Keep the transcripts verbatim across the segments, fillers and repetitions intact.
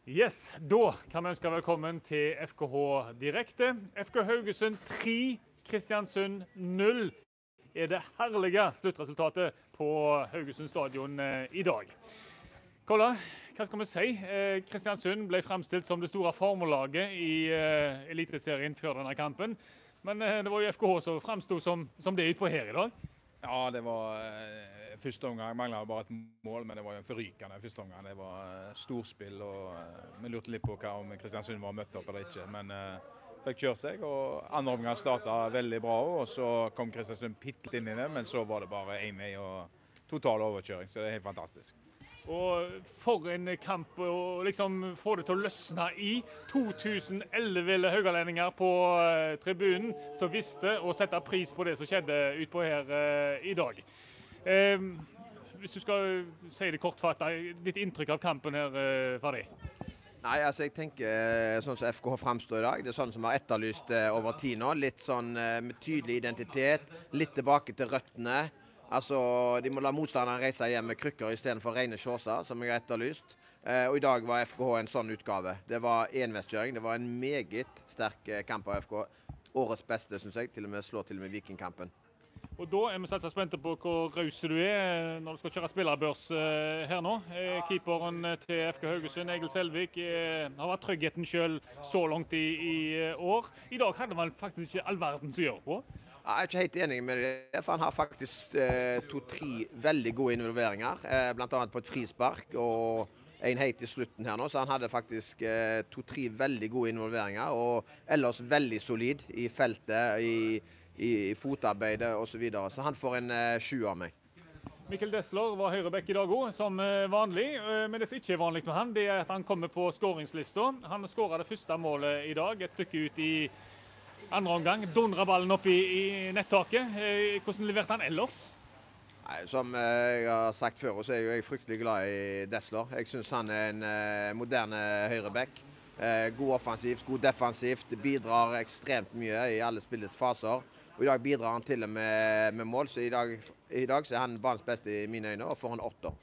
Yes, da kan vi ønske velkommen til F K H Direkte. F K Haugesund tre, Kristiansund null er det herlige sluttresultatet på Haugesund stadion eh, i dag. Kolla, hva skal vi si? Eh, Kristiansund ble fremstilt som det store formelaget i eh, Eliteserien før denne kampen. Men eh, det var jo F K H som fremstod som, som det utpå her i dag. Ja, det var eh, første omgang. Manglet bare et mål, men det var jo en forrykende første omgang. Det var eh, storspill, og eh, vi lurte litt på hva om Kristiansund var møtt opp eller ikke. Men eh, fikk kjørt seg, og andre omgang startet veldig bra, og så kom Kristiansund pitt inn i det, men så var det bare en vei og total overkjøring, så det er helt fantastisk. Og for en kamp å liksom få det til å løsne i. to tusen elleve haugalendinger på uh, tribunen som visste å sette pris på det som skjedde utpå her uh, i dag. Um, hvis du skal si det kortfattet, ditt inntrykk av kampen her, uh, Fadi? Nei, altså jeg tenker sånn som F K H fremstår i dag, det er sånn som vi har etterlyst uh, over tid nå. Litt sånn uh, med tydelig identitet, litt tilbake til røttene. Altså, de må la motstanderen reise hjem med krykker i stedet for rene shortser, som jeg har etterlyst. Eh, og i dag var F K H en sånn utgave. Det var enveiskjøring. Det var en meget sterk kamp av F K H. Årets beste, synes jeg. Til og med slår til og med Vikingkampen. Og da er vi selvsagt spente på hvor raus du er når du skal kjøre spillerbørs eh, her nå. Eh, keeperen til F K Haugesund, Egil Selvik, eh, har vært tryggheten selv så langt i, i år. I dag hadde man faktisk ikke all verden som gjør på. Jeg er ikke helt enig med det, for han har faktisk eh, to-tre veldig gode involveringer, eh, blant annet på et frispark og en helt i slutten her nå, så han hadde faktisk eh, to-tre veldig gode involveringer, og ellers veldig solid i feltet, i, i, i fotarbeidet og så videre, så han får en eh, sju av meg. Mikkel Dessler var høyrebekk i dag også, som vanlig, men det som ikke er vanlig med han, det er at han kommer på skåringslista. Han skåret det første målet i dag, et stykke ut i andre omgang, dundret ballen opp i, i nettaket. Hvordan leverte han ellers? Nei, som jeg har sagt før, så er jeg fryktelig glad i Dessler. Jeg synes han er en uh, moderne høyrebekk. Uh, god offensivt, god defensivt, bidrar ekstremt mye i alle spillets faser. Og i dag bidrar han til og med, med mål, så i dag, i dag så er han banens beste i mine øyne, og får en åtter.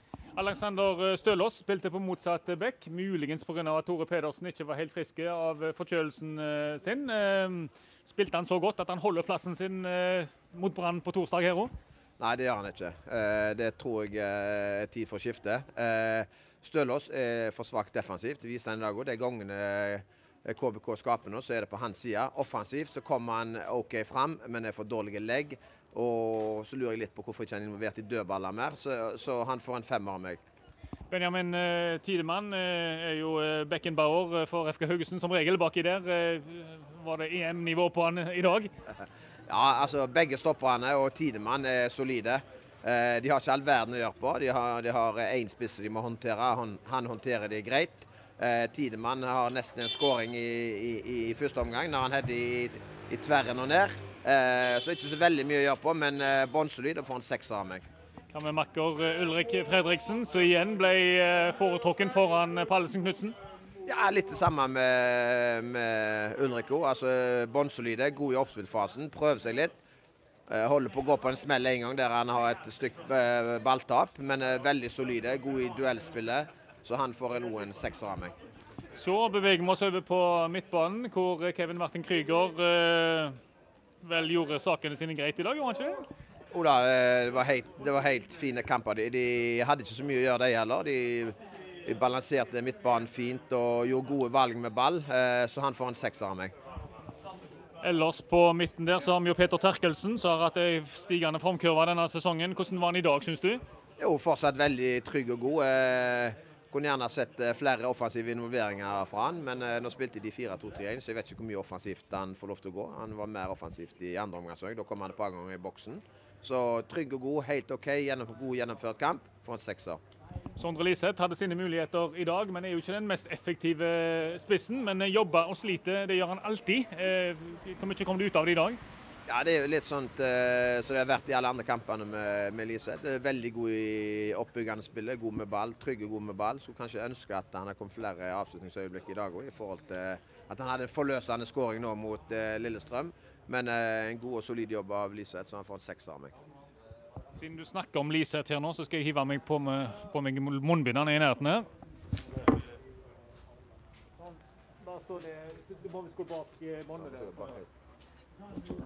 Alexander Stølås spilte på motsatt bekk, muligens på grunn av at Tore Pedersen ikke var helt friske av forkjølelsen sin. Spilte han så godt at han holder plassen sin mot Brann på torsdag her også? Nei, det gjør han ikke. Det tror jeg er tid for skifte. Stølås er for svakt defensivt, det viste han i dag også. Det er gangene K B K skaper nå, så er det på hans side. Offensivt så kommer han ok frem, men er for dårlige legg. Og så lurer jeg litt på hvorfor ikke han er involvert i dødballer mer, så, så han får en femmer av meg. Benjamin uh, Tidemann uh, er jo uh, Beckenbauer for F K Haugesund som regel baki der. Uh, var det E M-nivå på han i dag? Ja, altså begge stopperne og Tidemann er solide. Uh, de har ikke all verden å gjøre på. De har, de har en spiss de må håndtere. Han, han håndterer det greit. Uh, Tidemann har nesten en scoring i, i, i første omgang når han header i, i tverren og ned. Uh, så ikke så veldig mye å gjøre på, men uh, båndsolid og får en sekser av meg. Hva med makker Ulrik Fredriksen, som igjen ble uh, foretråkken foran Pallesen Knudsen? Ja, litt det samme med, med Ulriko. Altså båndsolide, god i oppspillfasen, prøver seg litt. Uh, holder på å gå på en smell en gang der han har et stykke uh, balltap, men uh, veldig solide, god i duellspillet, så han får en, en sekser av meg. Så beveger vi oss over på midtbanen, hvor Kevin Martin Krüger uh, vel gjorde sakene sine greit i dag, gjorde han ikke det? Ola, det var helt, det var helt fine kamper. De, de hadde ikke så mye å gjøre det heller. De, de balanserte midtbanen fint og gjorde gode valg med ball, så han får en sekser av meg. Ellers på midten der så har vi jo Peter Terkelsen, som har hatt en stigende formkurve denne sesongen. Hvordan var han i dag, synes du? Jo, fortsatt veldig trygg og god. Kunne gjerne sett flere offensive involveringer fra han, men uh, nå spilte de fire to tre én, så jeg vet ikke hvor mye offensivt han får lov til å gå. Han var mer offensivt i andre omgang, så da kom han et par ganger i boksen. Så trygg og god, helt ok, gjennom, god gjennomført kamp, for en sekser. Sondre Liseth hadde sine muligheter i dag, men er jo ikke den mest effektive spissen, men jobber og sliter, det gjør han alltid. Uh, hvor mye kom det ut av det i dag? Ja, det er jo litt sånt uh, så det har vært i alle andre kampene med, med Liseth. Veldig god i oppbyggende spillet, god med ball, trygg og god med ball. Så kanskje ønske at han har kommet flere avslutningsøyeblikk i dag også, i forhold til at han hadde en forløsende scoring nå mot uh, Lillestrøm. Men uh, en god og solid jobb av Liseth, så han får en sekser av meg. Siden du snakker om Liseth her nå, så skal jeg hive meg på, med, på meg munnbindene i nærheten her. står det, det må vi gå bak båndet der.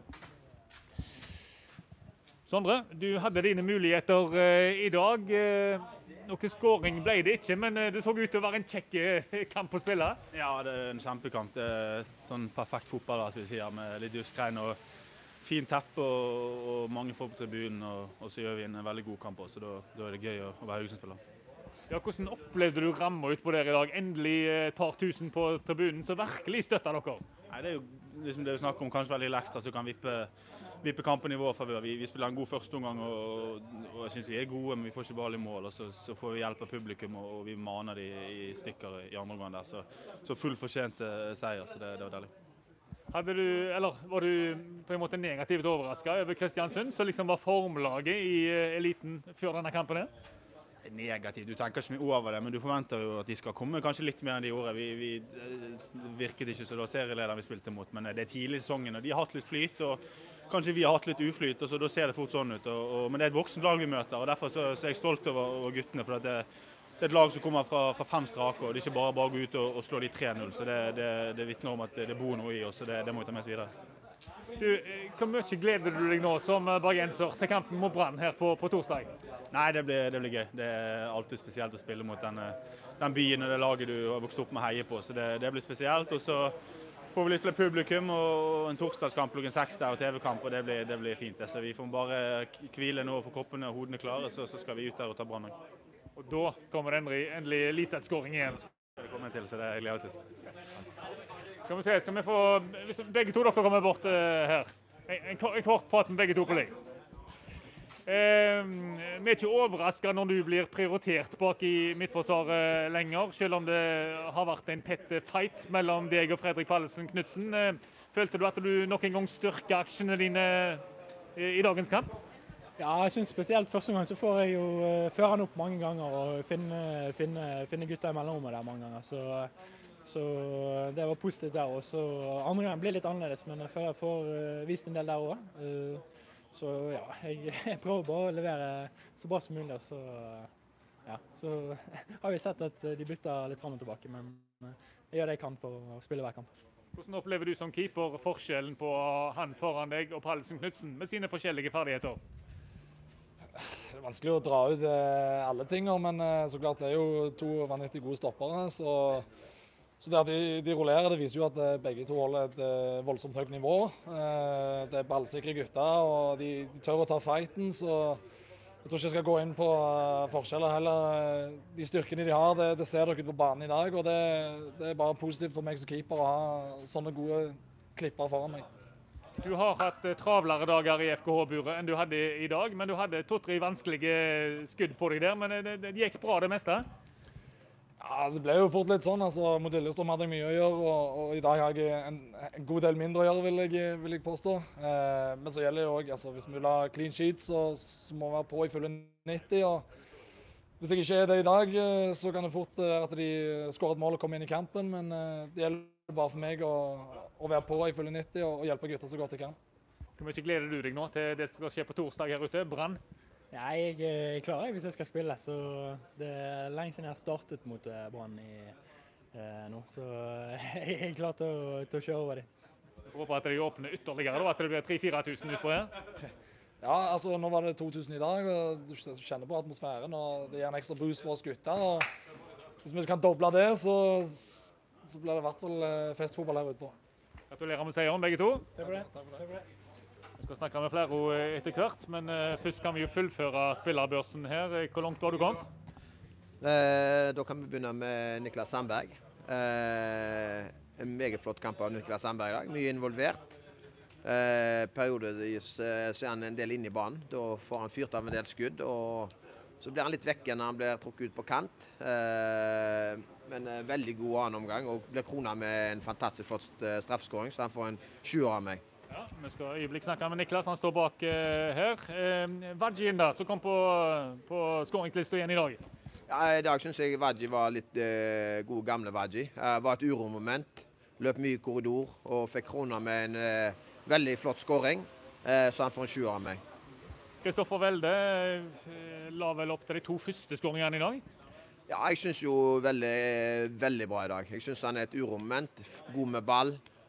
Sondre, du hadde dine muligheter uh, i dag. Uh, noe skåring ble det ikke, men uh, det så ut til å være en kjekk uh, kamp å spille. Ja, det er en kjempekamp. Det er sånn perfekt fotball, da, som vi sier, med litt duskregn og fint teppe og, og mange folk på tribunen. Og, og så gjør vi en veldig god kamp også, så da, da er det gøy å, å være Haugesund-spiller. Ja, hvordan opplevde du ramma ut på der i dag? Endelig et par tusen på tribunen, så virkelig støtter dere. Nei, det er jo liksom det vi snakker om, kanskje veldig ekstra, så kan vippe, vippe kampen i vår favør. Vi, vi spiller en god første omgang, og, og jeg synes vi er gode, men vi får ikke ball i mål. Og så, så får vi hjelp av publikum, og, og vi maner de i stykker i andre omgang der. Så, så full fortjent seier, så det, det var deilig. Hadde du, eller var du på en måte negativt overrasket over Kristiansund, som liksom var formlaget i eliten før denne kampen her? Negativt, du tenker ikke mye over det, men du forventer jo at de skal komme kanskje litt mer enn de gjorde. Vi, vi det virket ikke så det var serielederen vi spilte mot, men det er tidlig i sesongen, og de har hatt litt flyt, og kanskje vi har hatt litt uflyt, og så da ser det fort sånn ut. Og, og, men det er et voksent lag vi møter, og derfor så, så er jeg stolt over, over guttene, for det, det er et lag som kommer fra, fra fem strake, og det er ikke bare bare å gå ut og, og slå de tre null, så det, det, det vitner om at det bor noe i oss, så det, det må vi ta med oss videre. Du, hvor mye gleder du deg nå som bergenser til kampen mot Brann her på, på torsdag? Nei, det blir, det blir gøy. Det er alltid spesielt å spille mot den, den byen og det laget du har vokst opp med å heie på, så det, det blir spesielt. Og så får vi litt flere publikum og en torsdagskamp klokken seks der og T V-kamp, og det blir, det blir fint. Så vi får bare hvile nå og få kroppene og hodene klare, så, så skal vi ut der og ta Brann. Og da kommer det endelig, endelig Liseth-skåring igjen. Det kommer jeg til, så det er jeg gleder til. Skal vi se, skal vi få, hvis begge to dere kommer bort uh, her. En, en, en kort prat med begge to på deg. Uh, vi er ikke overrasket når du blir prioritert bak i midtforsvaret lenger, selv om det har vært en tett fight mellom deg og Fredrik Pallesen Knudsen. Uh, følte du at du nok en gang styrker aksjene dine i, i dagens kamp? Ja, jeg synes spesielt første gang så får jeg jo uh, føre han opp mange ganger og finne, finne, finne gutta i mellomrommet der mange ganger. Så, så det var positivt der også. Andre gang blir litt annerledes, men jeg føler jeg får uh, vist en del der også. Uh, så ja, jeg, jeg prøver bare å levere så bra som mulig. Så, uh, ja, så har vi sett at de bytter litt fram og tilbake, men uh, jeg gjør det jeg kan for å spille hver kamp. Hvordan opplever du som keeper forskjellen på han foran deg og Pallesen Knudsen med sine forskjellige ferdigheter? Det er vanskelig å dra ut eh, alle tinger, men eh, så klart det er jo to vanvittig gode stoppere. Så, så det at de, de rullerer, det viser jo at eh, begge to holder et eh, voldsomt høyt nivå. Eh, det er ballsikre gutter, og de, de tør å ta fighten, så jeg tror ikke jeg skal gå inn på uh, forskjeller heller. De styrkene de har, det, det ser dere ut på banen i dag, og det, det er bare positivt for meg som keeper å ha sånne gode klipper foran meg. Du har hatt travlere dager i F K H-buret enn du hadde i dag, men du hadde to-tre vanskelige skudd på deg der, men det, det gikk bra det meste? Ja, det ble jo fort litt sånn. altså Mot Lillestrøm hadde jeg mye å gjøre, og, og i dag har jeg en, en god del mindre å gjøre, vil jeg, vil jeg påstå. Eh, men så gjelder det jo også, altså hvis vi vil ha clean sheet, så, så må vi være på i fulle nitti. og Hvis jeg ikke er det i dag, så kan det fort være at de skårer et mål og kommer inn i kampen, men eh, det gjelder bare for meg å, å være på i fulle nitti og, og hjelpe gutter så godt jeg kan. Hvor mye gleder du deg nå til det som skal skje på torsdag her ute? Brann? Ja, jeg er klar hvis jeg skal spille, så det er lenge siden jeg har startet mot Brann eh, nå, så jeg er klar til å, til å kjøre over dem. Jeg håper at de åpner ytterligere, da, at det blir tre-fire tusen utpå her. Ja, altså nå var det to tusen i dag, og du kjenner på atmosfæren, og det gir en ekstra boost for oss gutter. Og hvis vi kan doble det, så, så blir det i hvert fall festfotball her ute på. Gratulerer med seieren, begge to. Takk for det. Takk for det. Vi skal snakke med flere etter hvert, men uh, først kan vi jo fullføre spillerbørsen her. Hvor langt var du kommet? Eh, da kan vi begynne med Niklas Sandberg. Eh, en meget flott kamp av Niklas Sandberg i dag. Mye involvert. Eh, periodevis eh, så er han en del inn i banen. Da får han fyrt av en del skudd, og så blir han litt vekke når han blir trukket ut på kant. Eh, men eh, veldig god annen omgang, og blir kronet med en fantastisk flott eh, straffeskåring, så han får en sjuer av meg. Ja, vi skal øyeblikk snakke med Niklas, han står bak uh, her. Uh, Vadjin da, som kom på, på skåringslista igjen i dag. Ja, i dag synes jeg Vadji var litt uh, god gamle Vadji. Uh, var et uromoment, løp mye i korridor og fikk krona med en uh, veldig flott skåring, uh, så han får en sjuer av meg. Kristoffer Welde uh, la vel opp til de to første skåringene i dag? Ja, jeg synes jo veldig, veldig bra i dag. Jeg synes han er et uromoment, god med ball,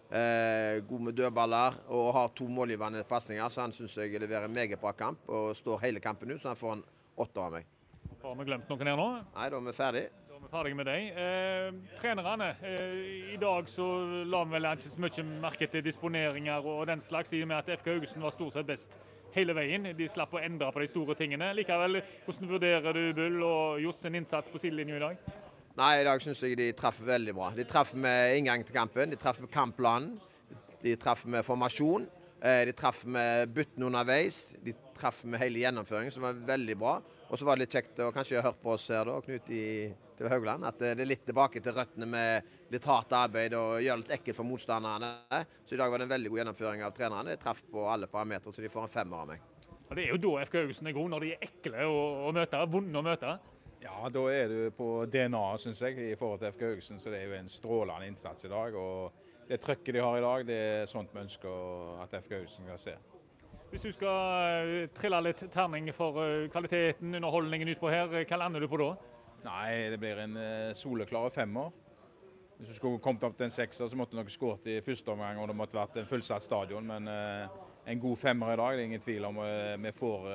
eh, god med dødballer og har to målgivende pasninger, så han synes jeg leverer en meget bra kamp og står hele kampen ut, så han får en åtte av meg. Har vi glemt noen her nå? Nei, da er vi ferdig. Da er vi ferdige med deg. Eh, trenerne, eh, i dag så la vi vel ikke så mye merke til disponeringer og den slags, i og med at F K Haugesund var stort sett best hele veien. De slapp å endre på de store tingene. Likevel, hvordan vurderer du Bull og Johs sin innsats på sidelinjen i dag? Nei, i dag synes jeg de traff veldig bra. De traff med inngang til kampen, de traff med kampplanen, de traff med formasjon, de traff med bytten underveis, de traff med hele gjennomføringen, som var veldig bra. Og så var det litt kjekt å kanskje høre på oss her da, Knut i til Haugland, at det er litt tilbake til røttene med litt hardt arbeid og gjør litt ekkelt for motstanderne. Så i dag var det en veldig god gjennomføring av trenerne. De traff på alle parametre, så de får en femmer av meg. Ja, det er jo da F K Haugesund er god, når de er ekle å, å møte, vonde å møte. Ja, da er du på D N A, synes jeg, i forhold til F K Haugesund, så det er jo en strålende innsats i dag. Og det trøkket de har i dag, det er sånt vi ønsker at F K Haugesund skal se. Hvis du skal trille litt terning for kvaliteten, underholdningen utpå her, hva lander du på da? Nei, det blir en soleklar femmer. Hvis du skulle kommet opp til en sekser, så måtte du nok skåret i første omgang, og det måtte vært en fullsatt stadion. Men uh, en god femmer i dag, det er ingen tvil om. Uh, vi får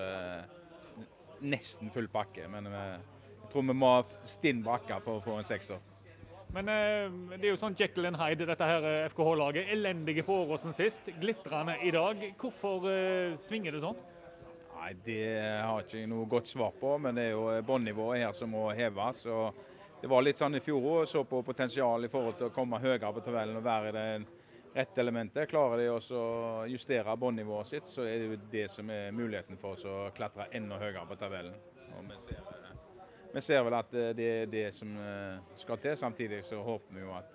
uh, nesten full pakke, men uh, jeg tror vi må ha stinn bakker for å få en sekser. Men uh, det er jo sånn Jekyll and Hyde, dette her F K H-laget. Elendige på Åråsen sist, glitrende i dag. Hvorfor uh, svinger det sånn? Nei, det har jeg ikke noe godt svar på, men det er jo båndnivået her som må heves. Og det var litt sånn i fjor og så på potensial i forhold til å komme høyere på tabellen og være i det rette elementet. Klarer de også å justere båndnivået sitt, så er det jo det som er muligheten for oss å klatre enda høyere på tabellen. Og vi ser, vi ser vel at det er det som skal til. Samtidig så håper vi jo at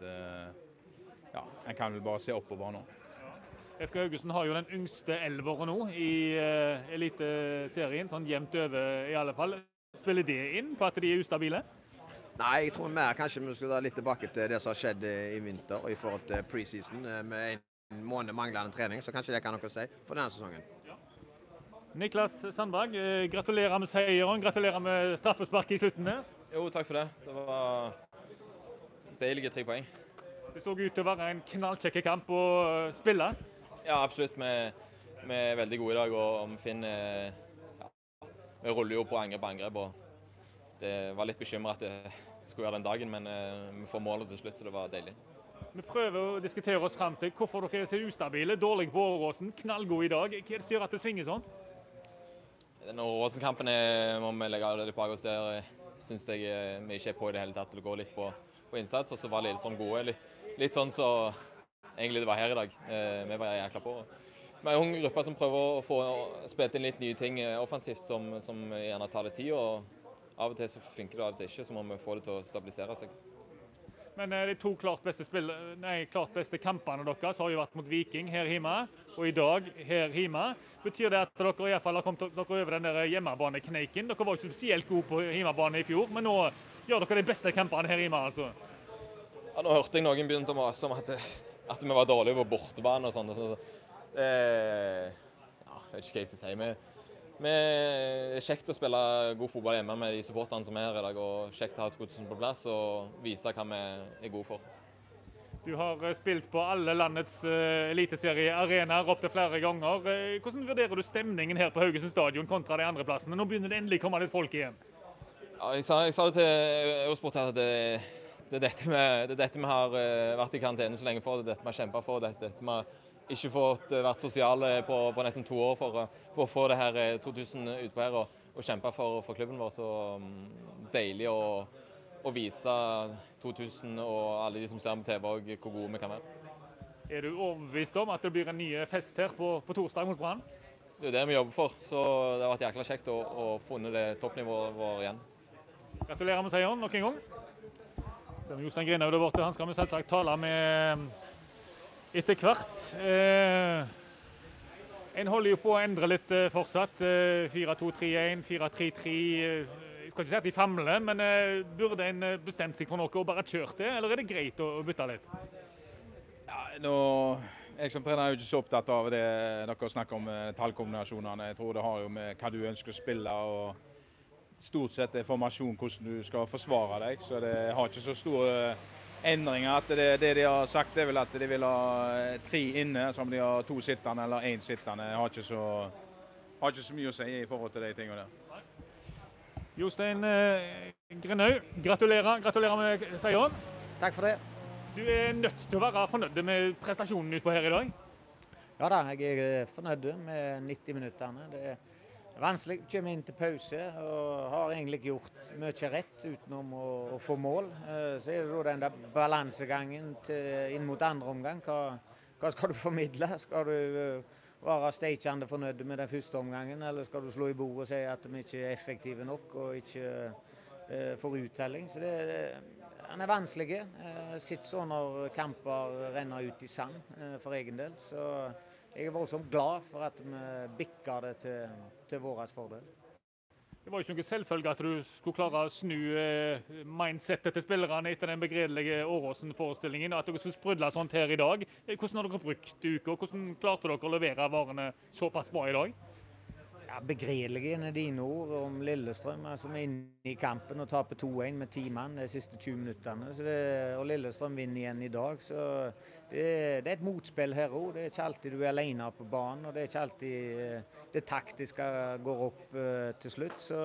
ja, en kan vel bare se oppover nå. F K Haugesund har jo den yngste elveren nå i uh, eliteserien, sånn jevnt over i alle fall. Spiller det inn på at de er ustabile? Nei, jeg tror mer kanskje vi skal da litt tilbake til det som har skjedd i vinter og i forhold til preseason med en måned manglende trening, så kanskje det kan noe si for denne sesongen. Ja. Niklas Sandberg, eh, gratulerer med seieren, gratulerer med straffespark i slutten der. Jo, takk for det. Det var deilige tre poeng. Det så ut til å være en knallkjekke kamp å spille. Ja, absolutt. Vi, vi er veldig gode i dag, og vi finner ja, vi ruller jo på angrep på angrep. Og det var litt bekymret at det skulle være den dagen, men vi får målet til slutt, så det var deilig. Vi prøver å diskutere oss frem til hvorfor dere er så ustabile, dårlig på Åråsen, knallgod i dag. Hva er det som gjør at det svinger sånt? Den Åråsen-kampen må vi legge litt bak oss der. Synes jeg vi ikke er på i det hele tatt til å gå litt på, på innsats, og så var Lillestrøm gode. Litt, litt sånn så egentlig det var her i dag. Eh, vi var jækla på. Vi er en ung gruppe som prøver å få spilt inn litt nye ting offensivt som, som gjerne tar litt tid, og av og til så funker det, av og til ikke, så må vi få det til å stabilisere seg. Men de to klart beste, spill, nei, klart beste kampene deres har jo vært mot Viking her hjemme, og i dag her hjemme. Betyr det at dere i hvert fall har kommet dere over den der hjemmebanekneiken? Dere var ikke spesielt gode på hjemmebane i fjor, men nå gjør dere de beste kampene her hjemme, altså. Ja, nå hørte jeg noen begynte å mase om at, at vi var dårlige på bortebane og sånt. Så, eh, ja, jeg vet ikke hva jeg skal si. Vi, vi er kjekt å spille god fotball hjemme med de supporterne som er her i dag, og kjekt å ha to tusen på plass og vise hva vi er gode for. Du har spilt på alle landets uh, eliteseriearenaer opp til flere ganger. Hvordan vurderer du stemningen her på Haugesund stadion kontra de andre plassene? Nå begynner det endelig å komme litt folk igjen. Ja, jeg, sa, jeg sa det til Eurosport her, at det, det, er dette vi, det er dette vi har uh, vært i karantene så lenge for, det er dette vi har kjempet for, det er dette vi har ikke fått uh, vært sosiale på, på nesten to år for, uh, for å få det her uh, to tusen utpå her og, og kjempe for, for klubben vår. Så um, deilig å, å vise to tusen og alle de som ser på T V og hvor gode vi kan være. Er du overbevist om at det blir en ny fest her på, på torsdag mot Brann? Det er det vi jobber for, så det har vært jækla kjekt å, å funne det toppnivået vår igjen. Gratulerer med seieren nok en gang. Jostein Grinhaug der borte, han skal vi selvsagt tale med etter hvert. Eh, en holder jo på å endre litt eh, fortsatt. Eh, fire to tre én, fire tre tre. Eh, jeg skal ikke si at de famler, men eh, burde en bestemt seg for noe og bare kjørt det, eller er det greit å, å bytte litt? Ja, nå, jeg som trener er jo ikke så opptatt av det dere snakker om tallkombinasjonene. Jeg tror det har jo med hva du ønsker å spille, og stort sett er formasjon hvordan du skal forsvare deg, så det har ikke så store endringer. At det, det de har sagt er vel at de vil ha tre inne, som de har to sittende eller én sittende. Det har ikke så, har ikke så mye å si i forhold til de tingene der. Jostein eh, Grenøy, gratulerer, gratulerer med seieren. Takk for det. Du er nødt til å være fornøyd med prestasjonen utpå her i dag? Ja da, jeg er fornøyd med nitti minutterne. Det er vanskelig å komme inn til pause, og har egentlig ikke gjort mye rett utenom å, å få mål. Så er det da den der balansegangen til, inn mot andre omgang. Hva, hva skal du formidle? Skal du være steikende fornøyd med den første omgangen, eller skal du slå i bordet og si at vi ikke er effektive nok og ikke uh, får uttelling? Så det, han er vanskelig. Uh, sitter så når kamper renner ut i sand uh, for egen del. Så jeg er voldsomt glad for at vi bikker det til, til vår fordel. Det var jo ikke noe selvfølge at du skulle klare å snu eh, mindsetet til spillerne etter den begredelige Åråsen-forestillingen, og at dere skulle sprudle sånt her i dag. Hvordan har dere brukt uka, og hvordan klarte dere å levere varene såpass bra i dag? Ja, begredelige er dine ord om Lillestrøm, som er inne i kampen og taper to én med ti mann de siste tjue minuttene. Så det, og Lillestrøm vinner igjen i dag, så det, det er et motspill her også. Det er ikke alltid du er alene på banen, og det er ikke alltid det taktiske går opp uh, til slutt. Så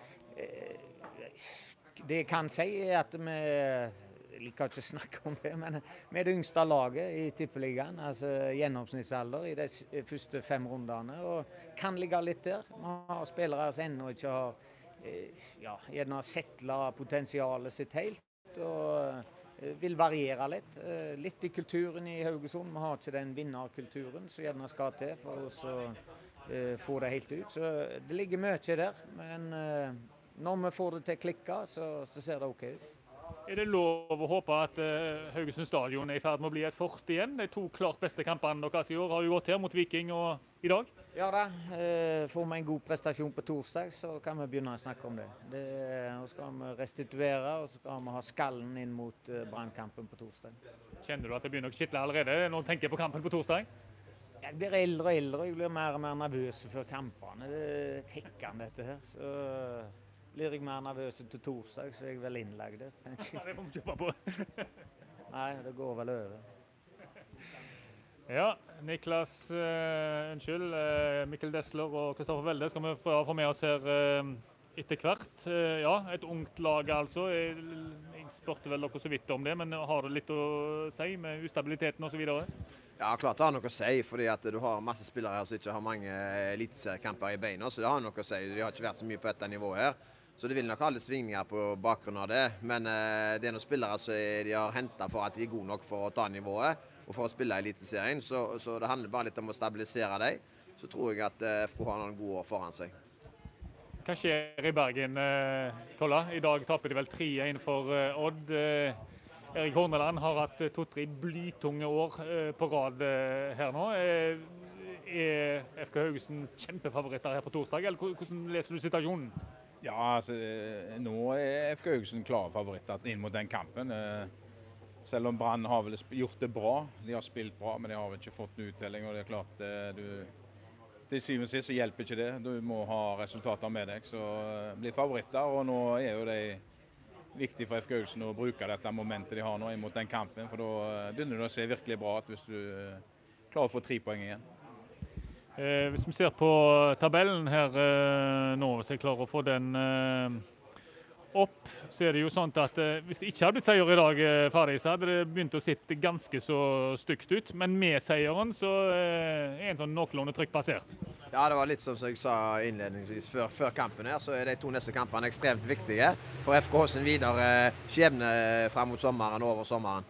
uh, det jeg kan si er at vi jeg liker ikke å snakke om det, men vi er det yngste laget i tippeligaen, altså gjennomsnittsalder i de første fem rundene, og kan ligge litt der. Vi har spillere som ennå ikke har ja, gjerne settlet potensialet sitt helt, og vil variere litt. Litt i kulturen i Haugesund. Vi har ikke den vinnerkulturen som gjerne skal til for oss å få det helt ut. Så det ligger mye der, men når vi får det til å klikke, så, så ser det ok ut. Er det lov å håpe at uh, Haugesund stadion er i ferd med å bli et fort igjen? De to klart beste kampene deres i år har jo gått her mot Viking og i dag. Ja da, uh, får vi en god prestasjon på torsdag, så kan vi begynne å snakke om det. det og så skal vi restituere, og så skal vi ha skallen inn mot uh, brannkampen på torsdag. Kjenner du at det begynner å kitle allerede når du tenker på kampen på torsdag? Jeg blir eldre og eldre, jeg blir mer og mer nervøs før kampene. Det er tekkende dette her. Så blir jeg mer nervøs til torsdag, så er jeg vel innlagd. Ja, det får vi kjøpe på. Nei, det går vel over. Ja, Niklas, uh, unnskyld, uh, Mikkel Dessler og Kristoffer Welde skal vi prøve å få med oss her uh, etter hvert. Uh, ja, et ungt lag altså. Jeg, jeg spørte vel dere så vidt om det, men har du litt å si med ustabiliteten og så videre? Ja, klart det har noe å si, fordi at du har masse spillere her som ikke har mange eliteseriekamper i beina, så det har noe å si. De har ikke vært så mye på dette nivået her. Så det vil nok ha litt svingninger på bakgrunn av det, men eh, det er noen spillere som de har hentet for at de er gode nok for å ta nivået og for å spille i eliteserien, så, så det handler bare litt om å stabilisere dem. Så tror jeg at eh, F K har noen gode år foran seg. Hva skjer i Bergen, eh, Tolla? I dag taper de vel tre én for eh, Odd. Eh, Erik Horneland har hatt to-tre blytunge år eh, på rad eh, her nå. Eh, er F K Haugesund kjempefavoritter her på torsdag, eller hvordan leser du situasjonen? Ja, altså, nå er F K Haugesund klare favoritter inn mot den kampen. Selv om Brann har vel gjort det bra. De har spilt bra, men de har vel ikke fått en uttelling. Og det er klart, du, til syvende og sist så hjelper ikke det. Du må ha resultater med deg. Så blir favoritter, og nå er jo det viktig for F K Haugesund å bruke dette momentet de har nå inn mot den kampen. For da begynner det å se virkelig bra ut hvis du klarer å få tre poeng igjen. Eh, hvis vi ser på tabellen her eh, nå, hvis jeg klarer å få den eh, opp, så er det jo sånn at eh, hvis det ikke hadde blitt seier i dag, eh, ferdig, så hadde det begynt å sitte ganske så stygt ut. Men med seieren så eh, er en sånn noenlunde trykk basert. Ja, det var litt som jeg sa innledningsvis før, før kampen her, så er de to neste kampene ekstremt viktige for F K sin videre skjebne frem mot sommeren og over sommeren.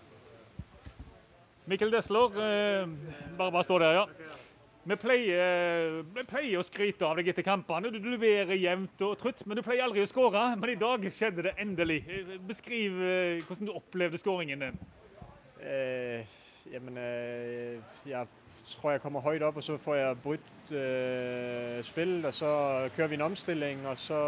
Mikkel Dessler, eh, bare bare stå der, ja. Vi pleier, vi pleier å skryte av deg etter kampene. Du leverer jevnt og trutt, men du pleier aldri å skåre. Men i dag skjedde det endelig. Beskriv hvordan du opplevde skåringen din. Eh, jamen, eh, jeg tror jeg kommer højt op, og så får jeg brydt eh, spillet, og så kører vi en omstilling, og så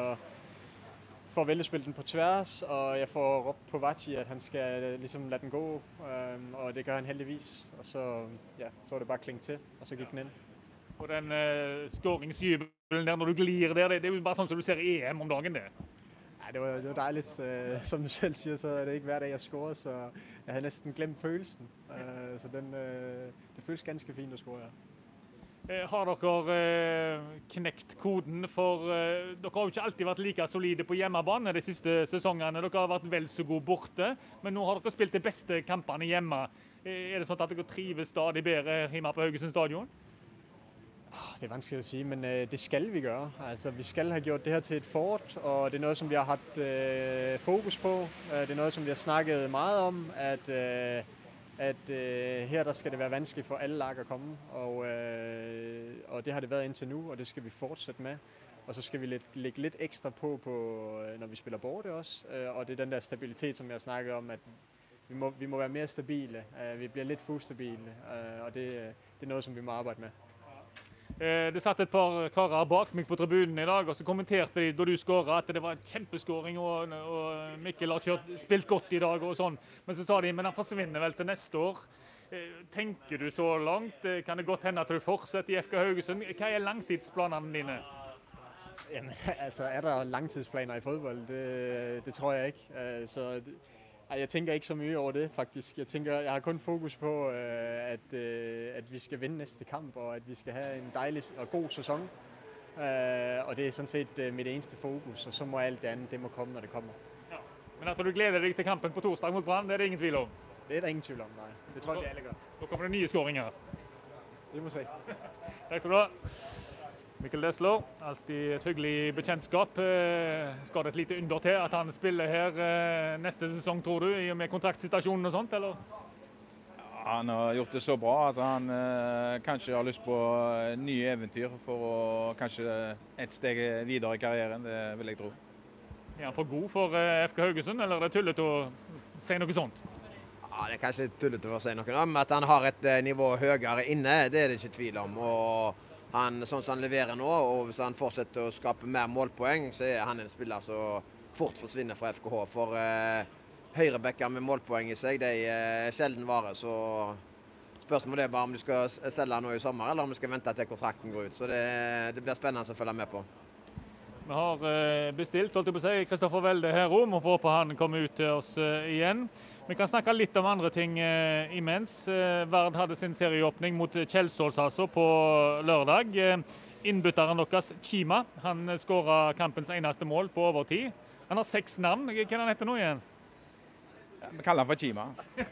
får Velde spille den på tværs, og jeg får råbt på Vachi, at han skal ligesom lade den gå, øh, og det gør han heldigvis. Og så, ja, så var det bare klinge til, og så gik den ind. Og den uh, skåringsjubelen der når du glir der, det, det er jo bare sånn som du ser i E M om dagen, det. Ja, det var, det var dejligt. Uh, som du selv siger, så er det ikke hver dag, jeg scorer, så jeg havde næsten glemt følelsen. Uh, så den, uh, det føles ganske fint at score, ja. Har dere eh, knekt koden? For eh, dere har jo ikke alltid vært like solide på hjemmebane de siste sesongene. Dere har vært vel så gode borte, men nå har dere spilt de beste kampene hjemme. Er det sånn at dere trives stadig bedre hjemme på Haugesund stadion? Det er vanskelig å si, men uh, det skal vi gøre. Altså, vi skal ha gjort det her til et fort, og det er noe som vi har hatt uh, fokus på. Uh, det er noe som vi har snakket meget om, at uh, at øh, her der skal det være vanskeligt for alle lag at komme, og, øh, og det har det været indtil nu, og det skal vi fortsætte med. Og så skal vi lægge, lægge lidt ekstra på, på, når vi spiller borte også, øh, og det er den der stabilitet, som jeg snakker om, at vi må, vi må være mere stabile. Uh, vi bliver lidt for ustabile, uh, og det, det er noget, som vi må arbejde med. Det satt et par karer bak meg på tribunen i dag, og så kommenterte de da du skåret at det var en kjempeskåring, og, og Mikkel har kjørt, spilt godt i dag og sånn. Men så sa de, men han forsvinner vel til neste år. Tenker du så langt? Kan det godt hende at du fortsetter i F K Haugesund? Hva er langtidsplanene dine? Jamen, altså, er der langtidsplaner i fodbold? Det, det tror jeg ikke. Så jeg tenker ikke så mye over det, faktisk. Jeg tænker, jeg har kun fokus på, at, at vi skal vinde næste kamp, og at vi skal have en dejlig og god sæson. Og det er sådan set mit eneste fokus, og så må alt det andet, det må komme, når det kommer. Ja. Men at du gleder deg til kampen på torsdag mot Brann, det er det ingen tvil om? Det er der ingen tvil om, nei. Det tror jeg vi alle gør. Da kommer det nye skåringer. Vi må se. Takk skal du ha. Mikkel Desler, alltid et hyggelig bekjentskap. Skal det et lite under til at han spiller her neste sesong, tror du, i og med kontraktsituasjonen og sånt, eller? Ja, han har gjort det så bra at han eh, kanskje har lyst på nye eventyr for å kanskje et steg videre i karrieren, det vil jeg tro. Er han for god for F K Haugesund, eller er det tullet å si noe sånt? Ja, det er kanskje tullet å si noe om, at han har et nivå høyere inne, det er det ikke tvil om. Og han, sånn som han leverer nå, og hvis han fortsetter å skape mer målpoeng, så er han en spiller som fort forsvinner fra F K H. For eh, høyrebekker med målpoeng i seg, det er sjelden vare. Så spørsmålet er bare om du skal selge nå i sommer, eller om du skal vente til kontrakten går ut. Så det, det blir spennende å følge med på. Vi har bestilt, holdt jeg på å si, Kristoffer Welde her om, og får håpe han kommer ut til oss igjen. Vi kan snakke litt om andre ting eh, imens. Eh, Vard hadde sin serieåpning mot Kjelsås altså på lørdag. Eh, innbytteren deres, Chima, han skåret kampens eneste mål på overtid. Han har seks navn. Hva er han heter nå igjen? Ja, vi kaller han for Chima.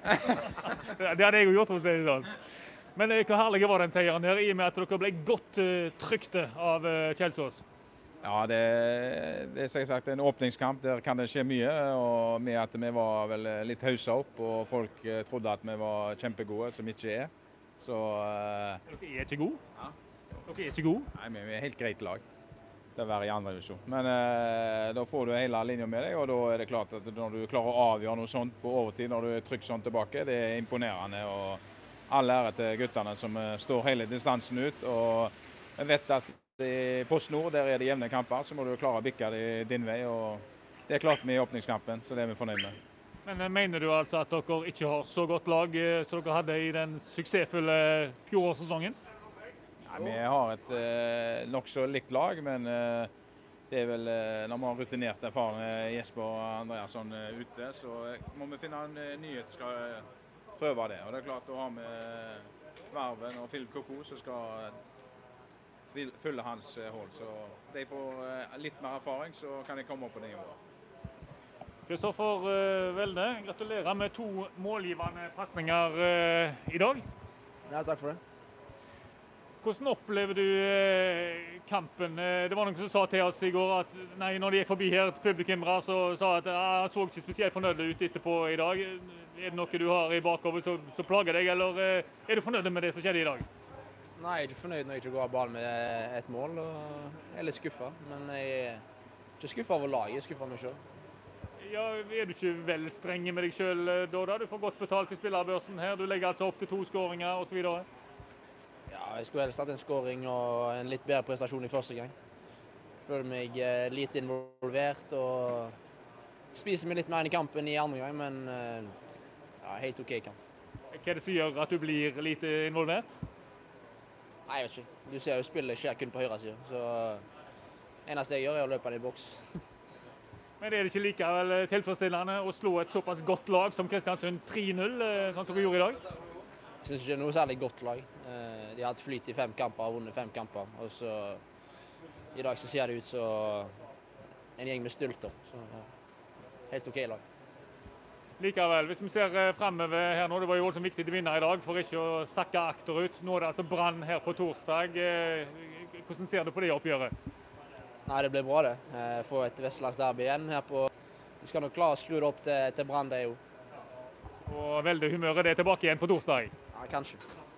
Det hadde jeg jo gjort, for å si det sånn. Men eh, hvor herlig var den seieren her, i og med at dere ble godt eh, trykte av eh, Kjelsås? Ja, det, det er som sagt en åpningskamp, der kan det skje mye, og med at vi var vel litt hauset opp, og folk trodde at vi var kjempegode, som ikke er. Så... Uh, dere er ikke gode? Ja. Dere er ikke gode? Nei, men vi er helt greit lag til å være i andre divisjon. Men uh, da får du hele linjen med deg, og da er det klart at når du klarer å avgjøre noe sånt på overtid, når du trykker sånn tilbake, det er imponerende. Og all ære til guttene som står hele distansen ut, og jeg vet at i PostNord, der er det jevne kamper, så må du klare å bikke det din vei, og det er klart vi i åpningskampen, så det er vi fornøyd med. Men mener du altså at dere ikke har så godt lag som dere hadde i den suksessfulle fjorårssesongen? Ja, vi har et eh, nok så likt lag, men eh, det er vel, eh, når vi har rutinert erfarne Jesper og Andreasson eh, ute, så må vi finne en eh, nyhet som skal prøve det. Og det er klart å ha med Kvarven og Philip Koko som skal fylle hans hold, så de får litt mer erfaring, så kan de komme opp på det nivået. Kristoffer Welde, gratulerer med to målgivende pasninger i dag. Ja, takk for det. Hvordan opplever du kampen? Det var noen som sa til oss i går at nei, når de er forbi her, publikummere, så sa at han så ikke spesielt fornøyd ut etterpå i dag. Er det noe du har i bakover som plager deg, eller er du fornøyd med det som skjedde i dag? Nei, jeg er ikke fornøyd når jeg ikke går av ballen med et mål, og jeg er litt skuffet. Men jeg er ikke skuffet over laget, jeg er skuffet av meg selv. Ja, er du ikke vel streng med deg selv da, da? Du får godt betalt i spillerbørsen her, du legger altså opp til to skåringer og så videre. Ja, jeg skulle helst hatt en skåring og en litt bedre prestasjon i første gang. Føler meg litt involvert og spiser meg litt mer inn i kampen i andre gang, men ja, helt ok kamp. Hva er det som gjør at du blir litt involvert? Nei, jeg vet ikke. Du ser jo spillet skjer kun på høyre siden, så eneste jeg gjør er å løpe den i boks. Men er det ikke likevel tilfredsstillende å slå et såpass godt lag som Kristiansund tre null, sånn som dere gjorde i dag? Jeg synes ikke det er noe særlig godt lag. De har hatt flyt i fem kamper og vunnet fem kamper, og så i dag så ser det ut som en gjeng med stylter. Så helt ok lag. Likevel, hvis vi ser fremover her nå, det var jo voldsomt viktig å vinne i dag for ikke å sakke akterut. Nå er det altså Brann her på torsdag. Hvordan ser du på det oppgjøret? Nei, det blir bra det. Få et Vestlandsderby igjen her på. Vi skal nok klare å skru det opp til, til Brann det jo. Og veldig humøret det er tilbake igjen på torsdag? Ja, kanskje.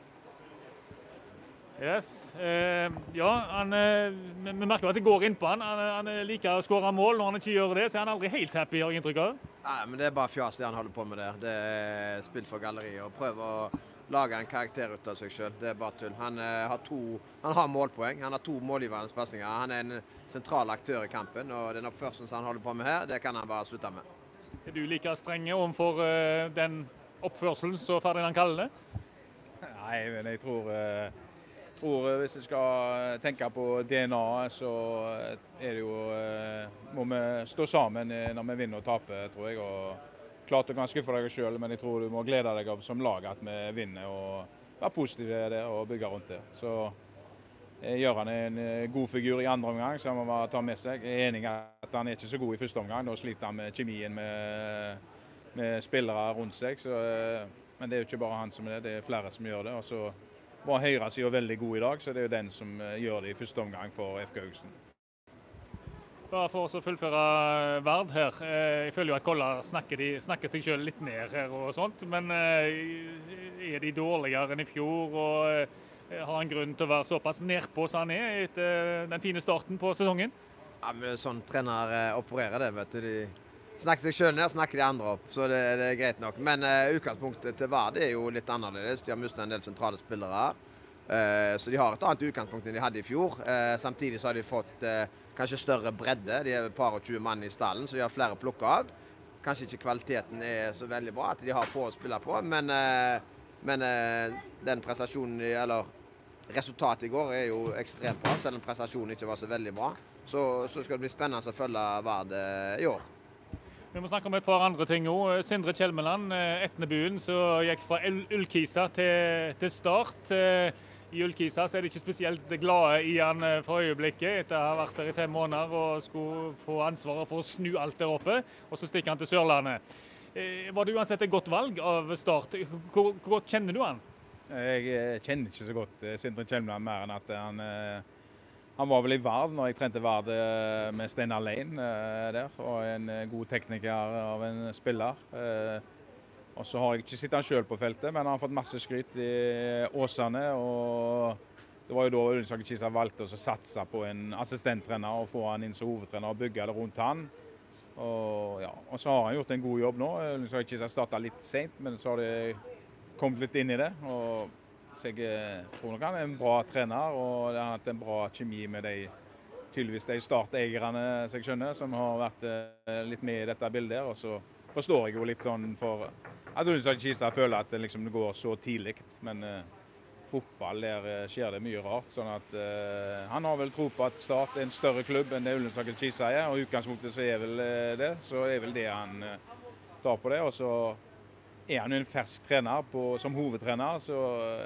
Yes. Eh, ja, han, eh, vi merker at det går inn på han. Han, han liker å skåre mål. Når han ikke gjør det, så er han aldri helt happy, har jeg inntrykk av. Nei, men det er bare fjas det han holder på med der. Det er spill for galleriet. Og prøve å lage en karakter ut av seg selv. Det er bare tull. Han, eh, har, to, han har målpoeng. Han har to målgivende passinger. Han er en sentral aktør i kampen, og den oppførselen som han holder på med her, det kan han bare slutte med. Er du like strenge overfor uh, den oppførselen som Ferdinand kaller det? Nei, men jeg tror... Uh tror hvis vi skal tenke på D N A, så er det jo, må vi stå sammen når vi vinner og taper, tror jeg. Og klart du kan skuffe deg selv, men jeg tror du må glede deg som lag at vi vinner og være positiv i det og bygge rundt det. Så gjør han en god figur i andre omgang, så han må ta med seg. Jeg er enig at han er ikke så god i første omgang, da sliter han med kjemien med, med spillere rundt seg. Så, men det er jo ikke bare han som er det, det er flere som gjør det. Og så var høyre siden veldig god i dag, så det er jo den som gjør det i første omgang for F K Haugesund. Bare for å fullføre Vard her. Jeg føler jo at Kolla snakker, de, snakker seg selv litt ned her og sånt, men er de dårligere enn i fjor, og har han grunn til å være såpass nedpå som han er etter den fine starten på sesongen? Ja, men sånn trener opererer det, vet du. De snakker seg selv ned, snakker de andre opp, så det, det er greit nok. Men uh, utgangspunktet til Vard er jo litt annerledes. De har mistet en del sentrale spillere, uh, så de har et annet utgangspunkt enn de hadde i fjor. Uh, samtidig så har de fått uh, kanskje større bredde. De er et par og tjue mann i stallen, så de har flere å plukke av. Kanskje ikke kvaliteten er så veldig bra at de har få å spille på, men, uh, men uh, den prestasjonen, eller resultatet i går er jo ekstremt bra, selv om prestasjonen ikke var så veldig bra. Så, så skal det bli spennende å følge Vard uh, i år. Vi må snakke om et par andre ting også. Sindre Kjelmeland, Etnebuen, som gikk fra Ullkisa til, til Start. I Ullkisa så er det ikke spesielt glade i han for øyeblikket, etter å ha vært der i fem måneder og skulle få ansvaret for å snu alt der oppe, og så stikker han til Sørlandet. Var det uansett et godt valg av Start? Hvor, hvor godt kjenner du han? Jeg kjenner ikke så godt Sindre Kjelmeland, mer enn at han... Han var vel i Vard når jeg trente Vard med Steinar Lein der, og en god tekniker av en spiller. Og så har jeg ikke sett han selv på feltet, men han har fått masse skryt i Åsane, og det var jo da Ullensaker Kisa valgte å satse på en assistenttrener og få han inn som hovedtrener og bygge det rundt han. Og, ja, og så har han gjort en god jobb nå. Ullensaker Kisa startet litt sent, men så har det kommet litt inn i det. Og så jeg tror nok han er en bra trener, og det har hatt en bra kjemi med de, tydeligvis de starteierne, som jeg skjønner, som har vært litt med i dette bildet. Og så forstår jeg jo litt sånn for at Ullensaker Kisa føler at det liksom går så tidlig, men uh, fotball, der skjer det mye rart. Sånn at uh, han har vel tro på at Start er en større klubb enn det Ullensaker Kisa er, og utgangspunktet så er vel uh, det, så er vel det han uh, tar på det. Og så er han jo en fersk trener på, som hovedtrener, så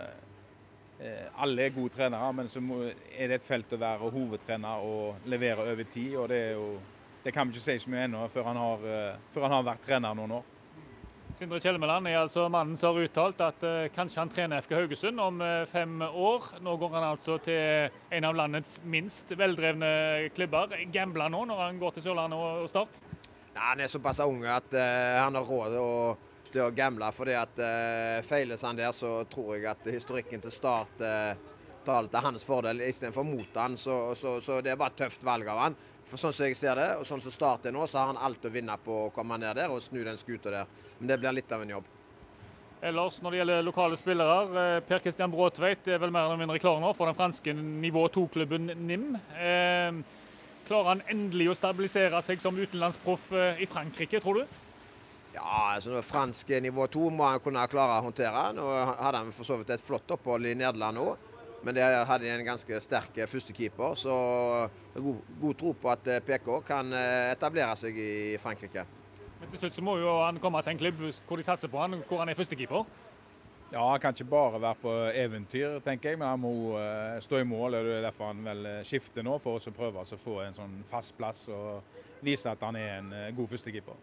eh, alle er gode trenere, men så må, er det et felt å være hovedtrener og levere over tid, og det, er jo, det kan vi ikke si så mye ennå før han har, eh, før han har vært trener noen år. Sindre Kjelmeland er altså mannen som har uttalt at eh, kanskje han trener F K Haugesund om eh, fem år. Nå går han altså til en av landets minst veldrevne klubber. Gambler nå når han går til Sørlandet og, og Start? Ja, han er såpass ung at uh, han har råd å til å gamble, fordi at uh, feiles han der, så tror jeg at historikken til Start uh, tar det til hans fordel i stedet for mot han, så, så, så det er bare et tøft valg av han. For sånn som jeg ser det, og sånn som Start er nå, så har han alt å vinne på å komme ned der og snu den skuta der. Men det blir litt av en jobb. Ellers, når det gjelder lokale spillere, Per Christian Bråtveit er vel mer eller mindre klar nå for den franske nivå to-klubben Nîmes. Eh, klarer han endelig å stabilisere seg som utenlandsproff i Frankrike, tror du? Ja, altså fransk nivå to må han kunne klare å håndtere. Nå hadde han for så vidt et flott opphold i Nederland nå. Men der hadde de en ganske sterk førstekeeper, så god, god tro på at P K kan etablere seg i Frankrike. Men til slutt så må jo han komme til en klubb hvor de satser på han, hvor han er førstekeeper. Ja, han kan ikke bare være på eventyr, tenker jeg, men han må uh, stå i mål. Og det er derfor han vel skifter nå, for å prøve å få en sånn fast plass og vise at han er en uh, god førstekeeper.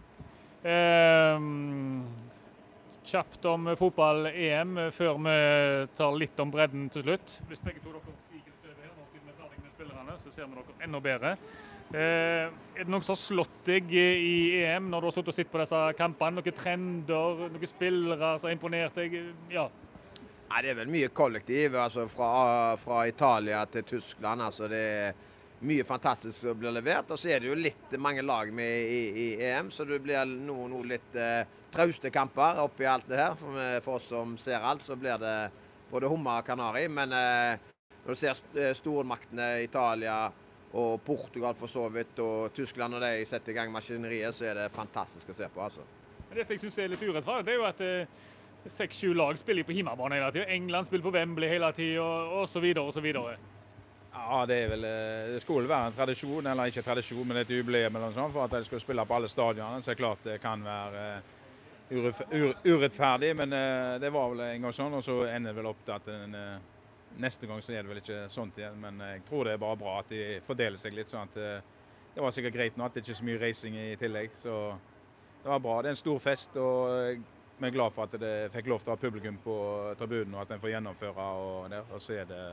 Um, kjapt om fotball-E M før vi tar litt om bredden til slutt. Hvis begge to dere stiger over her, nå siden vi er ferdig med spillerne, så ser vi dere enda bedre. Uh, er det noen som har slått deg i E M når du har sittet og sett på disse kampene? Noen trender, noen spillere som har imponert deg? Ja. Nei, det er vel mye kollektiv, altså fra, fra Italia til Tyskland. Altså det er mye fantastisk som blir levert. Og så er det jo litt mange lag med i, i E M, så det blir noe, noe litt uh, trauste kamper oppi alt det her. For, for oss som ser alt, så blir det både hummer og kanari. Men uh, når du ser stormaktene Italia og Portugal for så vidt, og Tyskland, når de setter i gang maskineriet, så er det fantastisk å se på. Altså. Men det som jeg synes er litt urettferdig, det er jo at eh, seks-sju lag spiller på hjemmebane hele tiden. England spiller på Wembley hele tiden, og, og så videre, og så videre. Ja, det er vel, det skulle være en tradisjon, eller ikke tradisjon, men et jubileum eller noe sånt, for at de skal spille på alle stadionene. Så er det klart det kan være uh, urettferdig, men uh, det var vel en gang sånn, og så ender det vel opp til at en uh, neste gang så er det vel ikke sånt igjen, men jeg tror det er bare bra at de fordeler seg litt, sånn at det var sikkert greit nå at det ikke er så mye racing i tillegg, så det var bra. Det er en stor fest, og vi er glad for at det fikk lov til å ha publikum på tribunen, og at den får gjennomføre, og, der, og så er det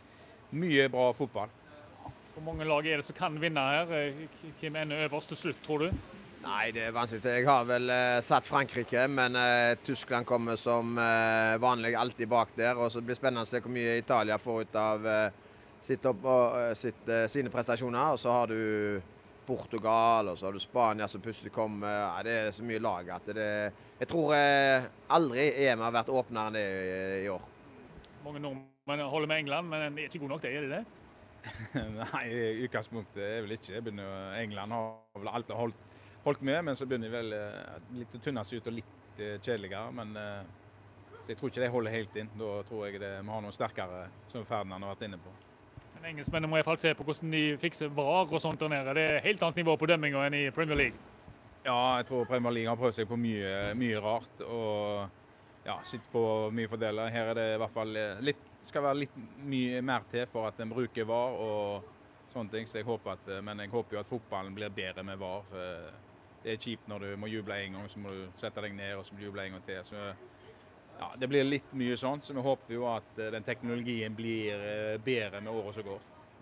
mye bra fotball. Hvor mange lag er det som kan vinne her? Hvem ender øverst til slutt, tror du? Nei, det er vanskelig. Jeg har vel uh, satt Frankrike, men uh, Tyskland kommer som uh, vanlig alltid bak der. Og så blir det spennende å se hvor mye Italia får ut av uh, sitt opp, uh, sitt, uh, sine prestasjoner. Og så har du Portugal, og så har du Spania som plutselig kommer. Uh, det er så mye lag at det, jeg tror uh, aldri E M har vært åpnere enn det i, i år. Mange nordmenn holder med England, men det er ikke god nok det, er det det? Nei, i utgangspunktet er vel ikke. England har vel alltid holdt holdt med, men så begynner de vel uh, litt å tynne seg ut og litt uh, kjedeligere. Men uh, så jeg tror ikke de holder helt inn. Da tror jeg det, vi har noen sterkere, som Ferdinand har vært inne på. Men engelskmennene må i hvert fall se på hvordan de fikser var og sånt der nede. Det er helt annet nivå på dømminga enn i Premier League. Ja, jeg tror Premier League har prøvd seg på mye, mye rart. Og ja, sitter for mye fordeler. Her er det i hvert fall litt, skal være litt mye mer til for at en bruker var og sånne ting. Så jeg håper at, men jeg håper jo at fotballen blir bedre med var. Det er kjipt når du må juble en gang, så må du sette deg ned og så må du juble en gang til. Så, ja, det blir litt mye sånt, så vi håper jo at den teknologien blir bedre med året som går.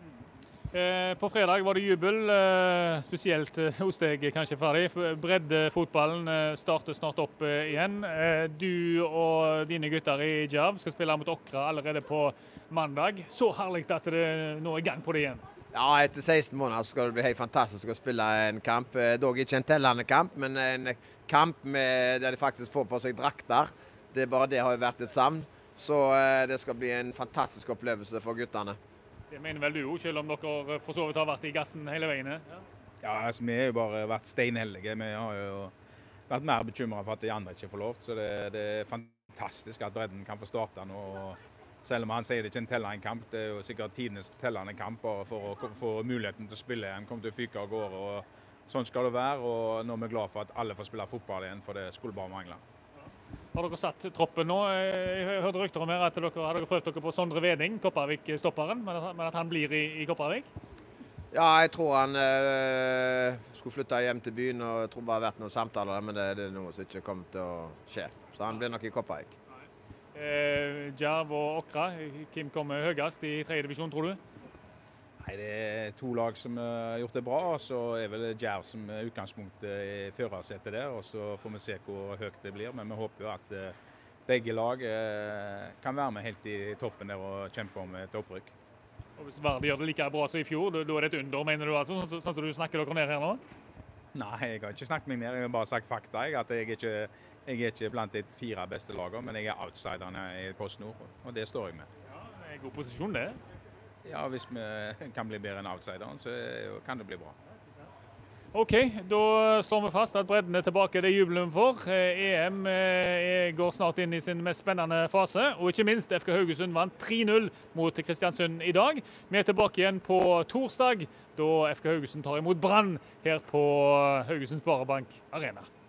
Eh, på fredag var det jubel, eh, spesielt eh, hos deg kanskje ferdig. Breddefotballen eh, starter snart opp eh, igjen. Eh, du og dine gutter i Djerv skal spille mot Åkra allerede på mandag. Så herlig at det nå er gang på det igjen. Ja, etter seksten måneder skal det bli helt fantastisk å spille en kamp. Dog ikke en tellende kamp, men en kamp med, der de faktisk får på seg drakter. Det er bare det har jo vært et savn. Så det skal bli en fantastisk opplevelse for guttene. Det mener vel du jo, selv om dere for så vidt har vært i gassen hele veien? Ja, ja altså, vi har jo bare vært steinheldige. Vi har jo vært mer bekymret for at de andre ikke får lov. Så det, det er fantastisk at bredden kan få starte nå. Selv om han sier det ikke en tellende kamp, det er jo sikkert tidenes tellende kamp for å få muligheten til å spille igjen. Kommer til å fyke av gårde, og sånn skal det være. Og nå er vi glad for at alle får spille fotball igjen, for det skulle bare mangle. Har dere satt troppen nå? Jeg hørte rykter om her at dere har prøvd dere på Sondre Veding, Kopervik-stopperen, men at han blir i, i Kopervik? Ja, jeg tror han øh, skulle flytte hjem til byen, og jeg tror bare det har vært noen samtaler der, men det, det er noe som ikke kommer til å skje. Så han blir nok i Kopervik. Eh, Djerv og Åkra, hvem kommer høyest i tredje divisjon, tror du? Nei, det er to lag som har gjort det bra, og så er vel Djerv som utgangspunktet i førersetet der, og så får vi se hvor høyt det blir, men vi håper jo at begge lag kan være med helt i toppen der og kjempe om et opprykk. Og hvis Vard gjør det like bra som i fjor, da er det et under, mener du altså, sånn som du snakker dere ned her nå? Nei, jeg har ikke snakket meg ned, jeg har bare sagt fakta, jeg, at jeg er ikke, jeg er ikke blant de fire beste lagene, men jeg er outsiderne i PostNord, og det står jeg med. Ja, det er en god posisjon det. Ja, hvis vi kan bli bedre enn outsideren, så kan det bli bra. Ok, da slår vi fast at bredden er tilbake, det jubelen for. E M går snart inn i sin mest spennende fase, og ikke minst F K Haugesund vant tre null mot Kristiansund i dag. Vi er tilbake igjen på torsdag, da F K Haugesund tar imot Brann her på Haugesund Sparebank Arena.